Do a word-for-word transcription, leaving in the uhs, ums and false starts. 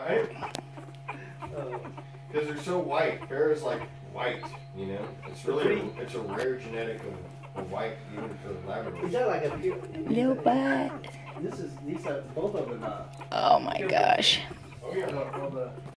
Right? Because they're so white. Farrahs like white, you know? It's really, a, it's a rare genetic of, of white, even for Labrador. Is that like a pure... Little butt. This is, these are both of them. Uh, Oh my gosh. Oh, yeah. all the,